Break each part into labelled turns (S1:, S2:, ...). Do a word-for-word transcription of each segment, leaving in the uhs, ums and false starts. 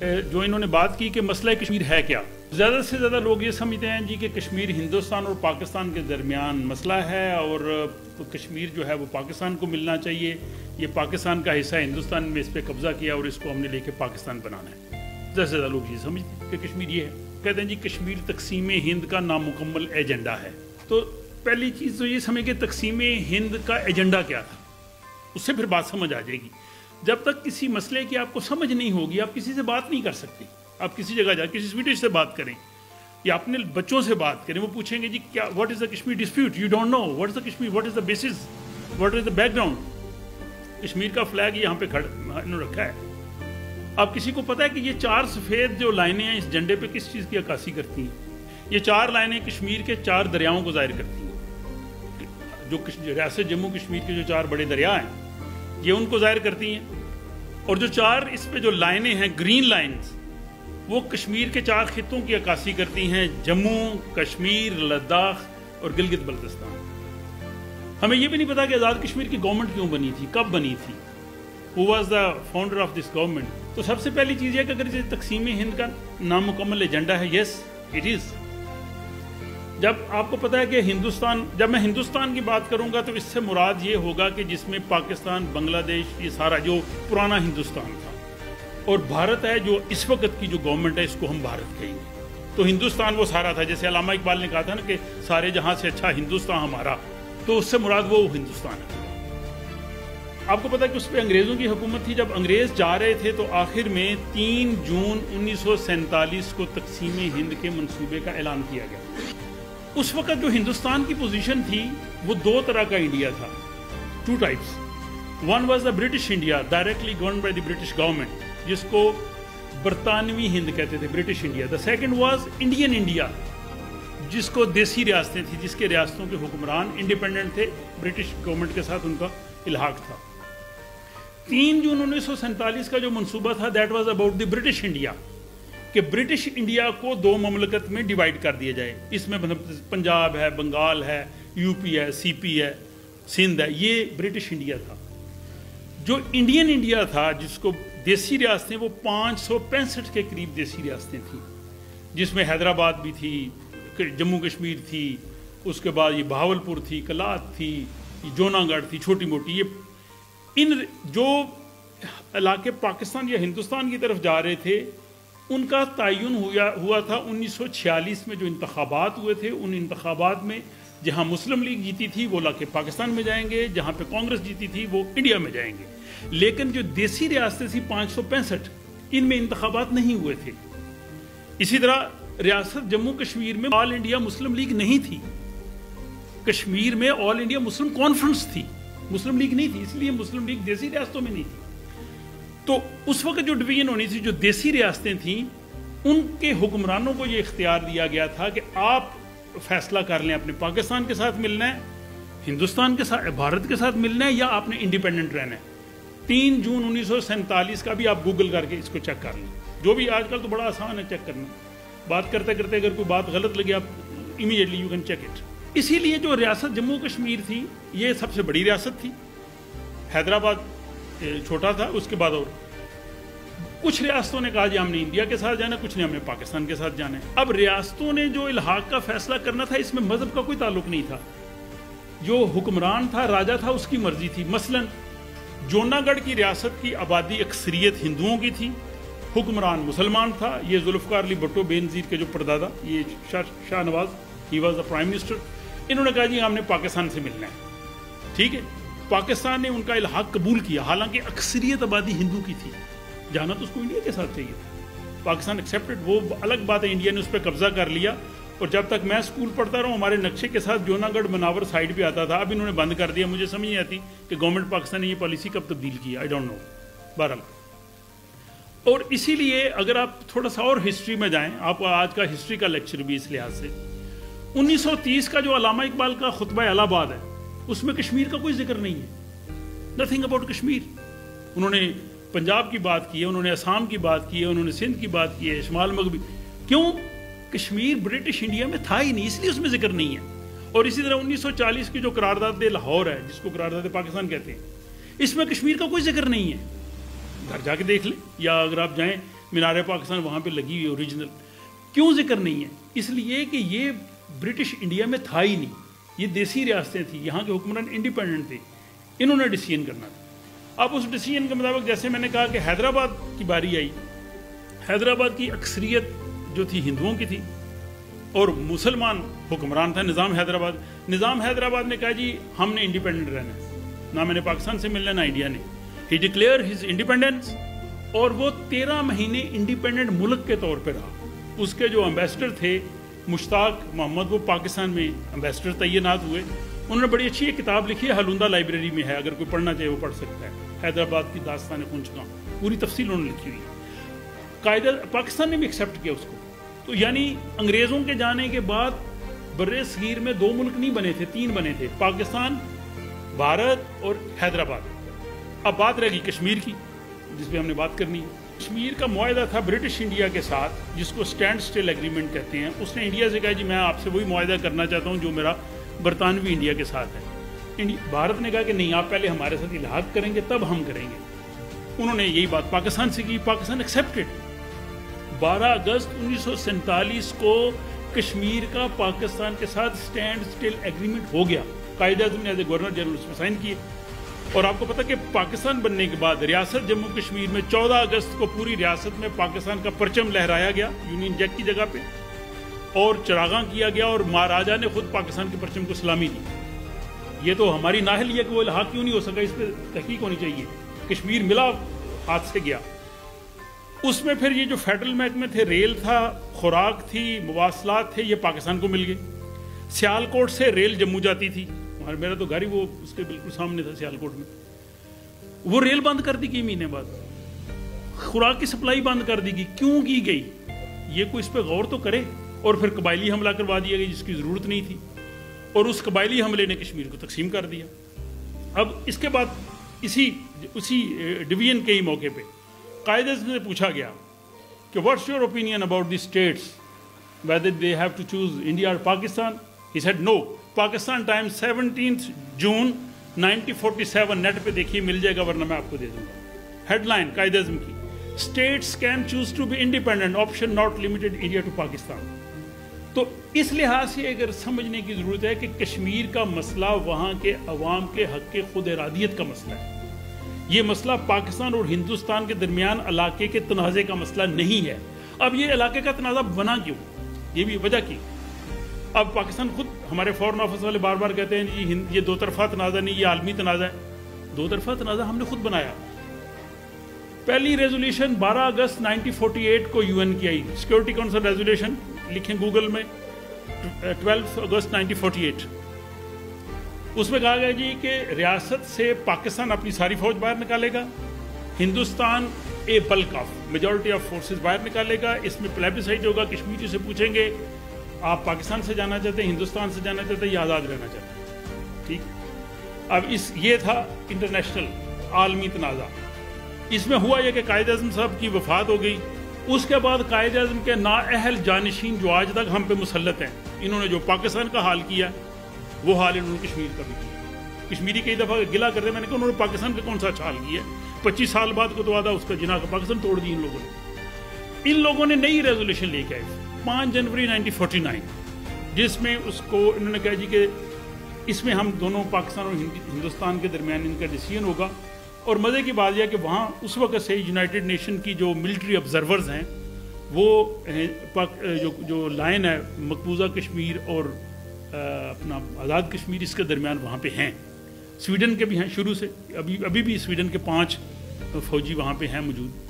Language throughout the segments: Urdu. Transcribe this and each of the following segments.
S1: جو انہوں نے بات کی کہ مسئلہ کشمیر ہے کیا، زیادہ سے زیادہ لوگ یہ سمجھتے ہیں جی کہ کشمیر ہندوستان اور پاکستان کے درمیان مسئلہ ہے اور کشمیر جو ہے وہ پاکستان کو ملنا چاہیے، یہ پاکستان کا حصہ ہے، ہندوستان میں اس پہ قبضہ کیا اور اس کو ہم نے لے کے پاکستان بنانا ہے۔ زیادہ سے زیادہ لوگ یہ سمجھتے ہیں کہ کشمیر یہ ہے، کہتے ہیں جی کشمیر تقسیم ہند کا نامکمل ایجنڈا ہے۔ تو پہلی چیز تو یہ سمجھ کہ تقسیم ہند کا ایجنڈا کیا تھا، اس سے پھر بات سمجھ آ جائے گی۔ جب تک کسی مسئلے کی آپ کو سمجھ نہیں ہوگی آپ کسی سے بات نہیں کر سکتے۔ آپ کسی جگہ جا کسی سویڈش سے بات کریں یا اپنے بچوں سے بات کریں، وہ پوچھیں گے جی کیا what is the Kashmir dispute, you don't know what is the Kashmir, what is the basis, what is the background. Kashmir کا فلیگ یہاں پہ کھڑ انہوں نے رکھا ہے۔ اب کسی کو پتا ہے کہ یہ چار سفید جو لائنیں ہیں اس جھنڈے پہ کس چیز کی عکاسی کرتی ہیں؟ یہ چار لائنیں کشمیر کے چار دریاؤں کو ظاہر کرتی ہیں۔ جو ریاست جموں کشمیر کے جو چار بڑے دریا ہیں یہ ان کو ظاہر کرتی ہیں، اور جو چار اس پہ جو لائنیں ہیں گرین لائنز وہ کشمیر کے چار خطوں کی عکاسی کرتی ہیں، جموں، کشمیر، لداخ اور گلگت بلتستان۔ ہمیں یہ بھی نہیں پتا کہ آزاد کشمیر کی گورنمنٹ کیوں بنی تھی، کب بنی تھی، who was the founder of this government۔ تو سب سے پہلی چیز یہ کہ اگر یہ تقسیم ہند کا نامکمل ایجنڈا ہے، yes it is۔ جب آپ کو پتا ہے کہ ہندوستان، جب میں ہندوستان کی بات کروں گا تو اس سے مراد یہ ہوگا کہ جس میں پاکستان، بنگلہ دیش، یہ سارا جو پرانا ہندوستان تھا، اور بھارت ہے جو اس وقت کی جو گورنمنٹ ہے اس کو ہم بھارت کہیں گے۔ تو ہندوستان وہ سارا تھا، جیسے علامہ اقبال نے کہا تھا نا کہ سارے جہاں سے اچھا ہندوستان ہمارا، تو اس سے مراد وہ ہندوستان ہے۔ آپ کو پتا ہے کہ اس پہ انگریزوں کی حکومت تھی۔ جب انگریز جا رہے تھے تو آخر میں تین جون انیس سو سینتالیس کو تقسیم ہند کے منصوبے کا اعلان کیا گیا۔ اس وقت جو ہندوستان کی پوزیشن تھی وہ دو طرح کا انڈیا تھا، two types. One was the British India directly govern by the British government, جس کو برطانوی ہند کہتے تھے، British India. The second was Indian India, جس کو دیسی ریاستیں تھیں، جس کے ریاستوں کے حکمران انڈیپینڈنٹ تھے، برٹش گورنمنٹ کے ساتھ ان کا الحاق تھا۔ تین جون انیس سو سینتالیس کا جو منصوبہ تھا that was about the British India, کہ برٹش انڈیا کو دو مملکت میں ڈیوائیڈ کر دیا جائے۔ اس میں پنجاب ہے، بنگال ہے، یو پی ہے، سی پی ہے، سندھ ہے، یہ برٹش انڈیا تھا۔ جو انڈین انڈیا تھا جس کو دیسی ریاستیں، وہ پانچ سو پینسٹھ کے قریب دیسی ریاستیں تھیں، جس میں حیدرآباد بھی تھی، جموں کشمیر تھی، اس کے بعد یہ بہاولپور تھی، کلات تھی، جونا گڑھ تھی، چھوٹی موٹی۔ یہ ان جو علاقے پاکستان یا ہندوستان کی طرف جا رہے تھے ان کا تعین ہوا تھا انیس سو چھیالیس میں، جو انتخابات ہوئے تھے ان انتخابات میں جہاں مسلم لیگ جیتی تھی وہ علاقے پاکستان میں جائیں گے، جہاں پہ کانگریس جیتی تھی وہ انڈیا میں جائیں گے۔ لیکن جو دیسی ریاستیں تھیں پانچ سو پینسٹھ، ان میں انتخابات نہیں ہوئے تھے۔ اسی طرح ریاست جموں کشمیر میں آل انڈیا مسلم لیگ نہیں تھی، کشمیر میں آل انڈیا مسلم کانفرنس تھی، مسلم لیگ نہیں تھی، اس لیے مسلم لیگ دیسی ریاستوں میں نہیں تھی۔ تو اس وقت جو ڈویژن ہونی تھی، جو دیسی ریاستیں تھیں، ان کے حکمرانوں کو یہ اختیار دیا گیا تھا کہ آپ فیصلہ کر لیں اپنے پاکستان کے ساتھ ملنا ہے، ہندوستان کے ساتھ، بھارت کے ساتھ ملنا ہے، یا آپ نے انڈیپینڈنٹ رہنا ہے۔ تین جون انیس سو سینتالیس کا بھی آپ گوگل کر کے اس کو چیک کر لیں، جو بھی آج کل تو بڑا آسان ہے چیک کرنا، بات کرتے کرتے اگر کوئی بات غلط لگے آپ immediately you can check it. اسی لیے جو ریاست جموں کشمیر تھی یہ سب سے بڑی ریاست تھی، حیدرآباد چھوٹا تھا، اس کے بعد اور کچھ ریاستوں نے کہا جی ہم نے انڈیا کے ساتھ جانا ہے، کچھ نے ہم نے پاکستان کے ساتھ جانا ہے۔ اب ریاستوں نے جو الحاق کا فیصلہ کرنا تھا اس میں مذہب کا کوئی تعلق نہیں تھا، جو حکمران تھا، راجا تھا، اس کی مرضی تھی۔ مثلا جونا گڑھ کی ریاست کی آبادی اکثریت ہندوؤں کی تھی، حکمران مسلمان تھا، یہ ذوالفقار علی بھٹو بے نظیر کے جو پردادا، یہ Shah Shah Nawaz, he was the prime minister, انہوں نے کہا جی ہم نے پاکستان سے ملنا ہے، ٹھیک ہے۔ پاکستان نے ان کا الحاق قبول کیا، حالانکہ اکثریت آبادی ہندو کی تھی، جانا تو اس کو انڈیا کے ساتھ چاہیے تھا۔ پاکستان ایکسیپٹڈ، وہ الگ بات ہے، انڈیا نے اس پہ قبضہ کر لیا، اور جب تک میں اسکول پڑھتا رہا ہمارے نقشے کے ساتھ جونا گڑھ مناور سائڈ پہ آتا تھا، اب انہوں نے بند کر دیا، مجھے سمجھ نہیں آتی کہ گورنمنٹ پاکستان نے یہ پالیسی کب تبدیل کی، آئی ڈونٹ نو، بہرحال۔ اور اسی لیے اگر آپ تھوڑا سا اور ہسٹری میں جائیں، آپ آج کا ہسٹری کا لیکچر بھی اس لحاظ سے، انیس سو تیس کا جو علامہ اقبال کا خطبہ الہ آباد ہے اس میں کشمیر کا کوئی ذکر نہیں ہے، نتھنگ اباؤٹ کشمیر۔ انہوں نے پنجاب کی بات کی ہے، انہوں نے آسام کی بات کی ہے، انہوں نے سندھ کی بات کی ہے، شمال مغربی، کیوں؟ کشمیر برٹش انڈیا میں تھا ہی نہیں، اس لیے اس میں ذکر نہیں ہے۔ اور اسی طرح انیس سو چالیس کی جو قرارداد لاہور ہے، جس کو قرارداد پاکستان کہتے ہیں، اس میں کشمیر کا کوئی ذکر نہیں ہے، گھر جا کے دیکھ لیں، یا اگر آپ جائیں मीनार पाकिस्तान वहाँ पे लगी हुई ओरिजिनल। क्यों जिक्र नहीं है? इसलिए कि ये ब्रिटिश इंडिया में था ही नहीं, ये देसी रियासतें थी, यहाँ के हुक्मरान इंडिपेंडेंट थे, इन्होंने डिसीजन करना था। अब उस डिसीजन के मुताबिक जैसे मैंने कहा कि हैदराबाद की बारी आई, हैदराबाद की अक्सरियत जो थी हिंदुओं की थी और मुसलमान हुक्मरान था निज़ाम हैदराबाद। निज़ाम हैदराबाद ने कहा जी हमने इंडिपेंडेंट रहना है, ना मैंने पाकिस्तान से मिलना ना इंडिया ने। ही डिक्लेयर हिज इंडिपेंडेंस और वो तेरह महीने इंडिपेंडेंट मुल्क के तौर पर रहा। उसके जो एम्बेसडर थे मुश्ताक मोहम्मद, वो पाकिस्तान में एम्बेसडर तैनात हुए। उन्होंने बड़ी अच्छी एक किताब लिखी है, हलुंदा लाइब्रेरी में है, अगर कोई पढ़ना चाहे वो पढ़ सकता है, हैदराबाद की दास्तान खुंचगा, पूरी तफसील उन्होंने लिखी हुई है। कायदा पाकिस्तान ने भी एक्सेप्ट किया उसको। तो यानी अंग्रेज़ों के जाने के बाद बर्रे सगीर में दो मुल्क नहीं बने थे, तीन बने थे, पाकिस्तान, भारत और हैदराबाद। अब बात रहेगी कश्मीर की, जिस पे हमने बात करनी है। कश्मीर का मुआहदा था ब्रिटिश इंडिया के साथ, जिसको स्टैंड स्टिल एग्रीमेंट कहते हैं। उसने इंडिया से कहा जी मैं आपसे वही मुआहदा करना चाहता हूँ जो मेरा बरतानवी इंडिया के साथ है। इंडिया, भारत ने कहा कि नहीं, आप पहले हमारे साथ इलाहाक करेंगे तब हम करेंगे। उन्होंने यही बात पाकिस्तान से की, पाकिस्तान एक्सेप्टेड। बारह अगस्त उन्नीस सौ सैंतालीस को कश्मीर का पाकिस्तान के साथ स्टैंड स्टिल एग्रीमेंट हो गया। कायदे-ए-आज़म ने एज ए गवर्नर जनरल उसमें साइन किए। और आपको पता कि पाकिस्तान बनने के बाद रियासत जम्मू कश्मीर में चौदह अगस्त को पूरी रियासत में पाकिस्तान का परचम लहराया गया यूनियन जैक की जगह पे, और चरागां किया गया, और महाराजा ने खुद पाकिस्तान के परचम को सलामी दी। ये तो हमारी नाहल है कि वो इल्हाक क्यों नहीं हो सका, इस पर तहकीक होनी चाहिए। कश्मीर मिला, हाथ से गया। उसमें फिर ये जो फेडरल महकमे थे, रेल था, खुराक थी, मवासलात थे, ये पाकिस्तान को मिल गए। सियालकोट से रेल जम्मू जाती थी, और मेरा तो घर ही वो उसके बिल्कुल सामने था सियालकोट में। वो रेल बंद कर दी गई महीने बाद, खुराक की सप्लाई बंद कर दी गई। क्यों की गई, ये कोई इस पर गौर तो करे। और फिर कबायली हमला करवा दिया गया जिसकी ज़रूरत नहीं थी, और उस कबायली हमले ने कश्मीर को तकसीम कर दिया। अब इसके बाद इसी उसी डिवीजन के ही मौके पे कायदे से पूछा गया कि what's your opinion about the states, whether they have to choose India और Pakistan. He said no. Pakistan Times seventeenth June nineteen forty seven, net पे देखिए मिल जाएगा, वरना मैं आपको दे दूंगा। हेडलाइन कायदे-ए-आज़म की, states can choose to be independent, option not limited India to Pakistan. तो इस लिहाज से अगर समझने की ज़रूरत है कि कश्मीर का मसला वहाँ के अवाम के हक़ के खुद इरादियत का मसला है। ये मसला पाकिस्तान और हिंदुस्तान के दरमियान इलाके के तनाज़े का मसला नहीं है। अब ये इलाके का तनाज़ा बना क्यों, ये भी वजह की। अब पाकिस्तान खुद, हमारे फॉरेन ऑफिस वाले बार बार कहते हैं ये ये दो तरफा तनाज़ा नहीं, ये आलमी तनाज़ा है। दो तरफा तनाज़ा हमने खुद बनाया। पहली रेजोल्यूशन बारह अगस्त नाइनटीन फोर्टी एट को यूएन की आई, सिक्योरिटी काउंसिल रेजोल्यूशन, लिखें गूगल में, twelve August nineteen forty eight. उसमें कहा गया जी कि रियासत से पाकिस्तान अपनी सारी फौज बाहर निकालेगा, Hindustan a bulk of majority of forces बाहर निकालेगा। इसमें प्लेबिसाइट होगा, कश्मीरी से पूछेंगे आप पाकिस्तान से जाना चाहते हैं, हिंदुस्तान से जाना चाहते हैं या आज़ाद रहना चाहते हैं। ठीक, अब इस ये था इंटरनेशनल आलमी तनाज़ा। इसमें हुआ यह कि कायदे-ए-आज़म साहब की वफात हो गई। उसके बाद कायदे-ए-आज़म के नाअहल जानशीन जो आज तक हम पे मुसल्लत हैं, इन्होंने जो पाकिस्तान का हाल किया वो हाल इन्होंने कश्मीर का भी किया। कश्मीरी कई दफ़ा गिला करते, मैंने कहा उन्होंने पाकिस्तान का कौन सा अच्छा हाल किया, पच्चीस साल बाद को तो वादा उसका जिना का पाकिस्तान तोड़ दी इन लोगों ने। इन लोगों ने नई रेजोल्यूशन लेके आए पाँच जनवरी नाइनटीन फोर्टी नाइन, जिसमें उसको इन्होंने कहा जी कि इसमें हम दोनों पाकिस्तान और हिंदुस्तान के दरमियान इनका डिसीजन होगा। और मज़े की बात यह कि वहाँ उस वक्त से यूनाइटेड नेशन की जो मिलिट्री ऑब्जर्वर्स हैं वो जो जो लाइन है मकबूजा कश्मीर और अपना आज़ाद कश्मीर, इसके दरमियान वहाँ पे हैं। स्वीडन के भी हैं शुरू से, अभी अभी भी स्वीडन के पाँच फौजी वहाँ पे हैं मौजूद।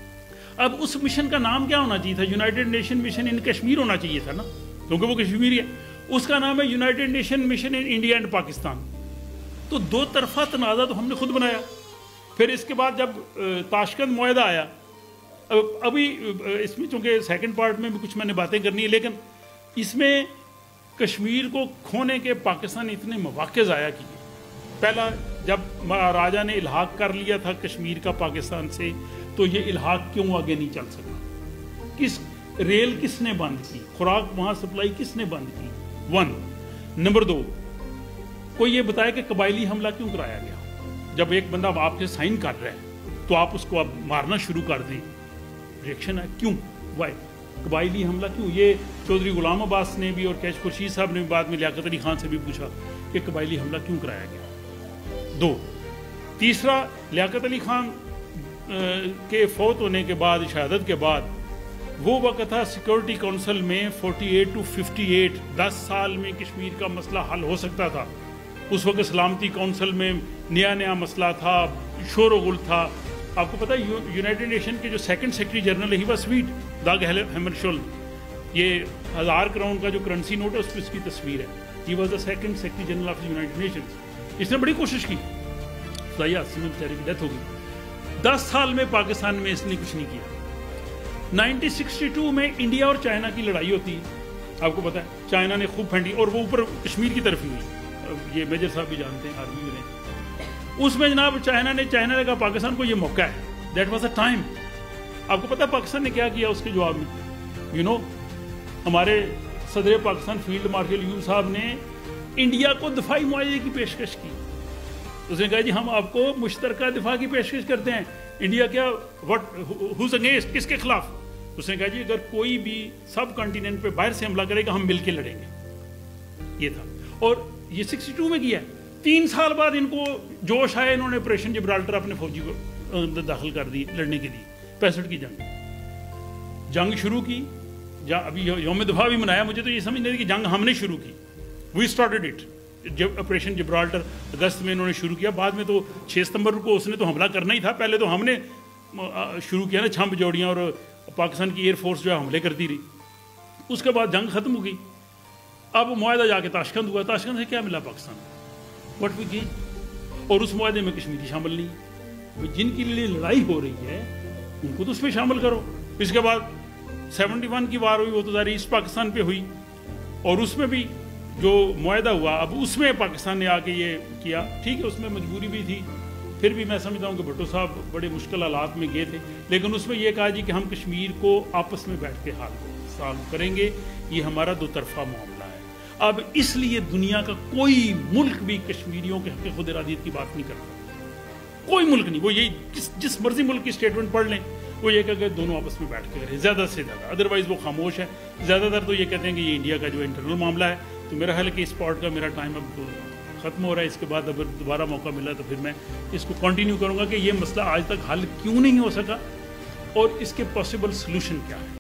S1: अब उस मिशन का नाम क्या होना चाहिए था, United Nation mission in Kashmir होना चाहिए था ना, क्योंकि वो कश्मीरी है। उसका नाम है United Nation mission in India and Pakistan. तो दो तरफा तनाज़ा तो हमने खुद बनाया। फिर इसके बाद जब ताशकंद मुआहदा आया, अब अभी इसमें चूँकि सेकंड पार्ट में भी कुछ मैंने बातें करनी है, लेकिन इसमें कश्मीर को खोने के पाकिस्तान ने इतने मौक़े ज़ाया किए। पहला, जब महाराजा ने इल्हाक कर लिया था कश्मीर का पाकिस्तान से, तो ये इल्हाक क्यों आगे नहीं चल सका, किस रेल किसने बंद की, खुराक वहाँ सप्लाई किसने बंद की, वन। नंबर दो, कोई ये बताया कि कबायली हमला क्यों कराया गया। जब एक बंदा आपसे साइन कर रहा है तो आप उसको अब मारना शुरू कर दें, ریئیکشن ہے. کیوں؟ وائی قبائلی حملہ کیوں؟ یہ چودھری غلام عباس نے بھی اور کیش خورشید صاحب نے بھی بعد میں لیاقت علی خان سے بھی پوچھا کہ قبائلی حملہ کیوں کرایا گیا. دو تیسرا، لیاقت علی خان کے فوت ہونے کے بعد، شہادت کے بعد، وہ وقت تھا سیکورٹی کونسل میں forty eight to fifty eight دس سال میں کشمیر کا مسئلہ حل ہو سکتا تھا. اس وقت سلامتی کونسل میں نیا نیا مسئلہ تھا، شور و غل تھا. آپ کو پتہ ہے یونائٹڈ نیشن کے جو سیکنڈ سیکرٹری جنرل ہے ہی واز سویٹ، داگ ہیمرشولد. یہ ہزار کراؤن کا جو کرنسی نوٹ ہے اس پہ اس کی تصویر ہے. He was the second secretary general of United Nations. اس نے بڑی کوشش کی، فضائیہ حادثے میں بیچارے کی ڈیتھ ہو گئی. دس سال میں پاکستان میں اس نے کچھ نہیں کیا. نائنٹین سکسٹی ٹو میں انڈیا اور چائنا کی لڑائی ہوتی ہے، آپ کو پتہ ہے چائنا نے خوب پھینٹی اور وہ اوپر کشمیر کی طرف ہی ہوئی. یہ میجر صاحب بھی جانتے ہیں، آرمی میں رہے. اس میں جناب چائنا نے چائنا نے کہا پاکستان کو یہ موقع ہے. That was a time. آپ کو پتہ ہے پاکستان نے کیا کیا اس کے جواب میں؟ یو نو ہمارے صدر پاکستان فیلڈ مارشل یو صاحب نے انڈیا کو دفاعی معاہدے کی پیشکش کی. اس نے کہا جی ہم آپ کو مشترکہ دفاع کی پیشکش کرتے ہیں. انڈیا کیا وٹ ہوز اگینسٹ، کس کے خلاف؟ اس نے کہا جی اگر کوئی بھی سب کنٹیننٹ پہ باہر سے حملہ کرے گا ہم مل کے لڑیں گے. یہ تھا، اور یہ سکسٹی ٹو میں کیا ہے. تین سال بعد ان کو جوش آئے، انہوں نے آپریشن جبرالٹر اپنے فوجی کو داخل کر دی لڑنے کے لیے. پینسٹھ کی جنگ جنگ شروع کی. ابھی یوم دفاع بھی منایا. مجھے تو یہ سمجھ نہیں تھی کہ جنگ ہم نے شروع کی. We started it. جب آپریشن جبرالٹر اگست میں انہوں نے شروع کیا، بعد میں تو چھ ستمبر کو اس نے تو حملہ کرنا ہی تھا. پہلے تو ہم نے شروع کیا نا چھمپ جوڑیاں، اور پاکستان کی ایئر فورس جو ہے حملے کرتی رہی. اس کے بعد جنگ ختم ہو گئی. اب معاہدہ جا کے تاشکند ہوا. تاشکند سے کیا ملا پاکستان کو؟ What we gain. اور اس معاہدے میں کشمیری شامل نہیں. جن کے لیے لڑائی ہو رہی ہے ان کو تو اس میں شامل کرو. اس کے بعد سیونٹی ون کی وار ہوئی، وہ تو ظاہر ایسٹ پاکستان پہ ہوئی، اور اس میں بھی جو معاہدہ ہوا اب اس میں پاکستان نے آ کے یہ کیا. ٹھیک ہے، اس میں مجبوری بھی تھی. پھر بھی میں سمجھتا ہوں کہ بھٹو صاحب بڑے مشکل حالات میں گئے تھے، لیکن اس میں یہ کہا جی کہ ہم کشمیر کو آپس میں بیٹھ کے حل سالو کریں گے. یہ ہمارا دو طرفہ معاملہ ہے. اب اس لیے دنیا کا کوئی ملک بھی کشمیریوں کے حق خود ارادیت کی بات نہیں کرتا. کوئی ملک نہیں. وہ یہی جس جس مرضی ملک کی اسٹیٹمنٹ پڑھ لیں، وہ یہ کہ دونوں آپس میں بیٹھ کے کریں زیادہ سے زیادہ. ادروائز وہ خاموش ہے. زیادہ تر تو یہ کہتے ہیں کہ یہ انڈیا کا جو انٹرنل معاملہ ہے. تو میرا خیال ہے کہ اس پارٹ کا میرا ٹائم اب ختم ہو رہا ہے. اس کے بعد اگر دوبارہ موقع ملا تو پھر میں اس کو کنٹینیو کروں گا کہ یہ مسئلہ آج تک حل کیوں نہیں ہو سکا اور اس کے پاسبل سلوشن کیا ہے.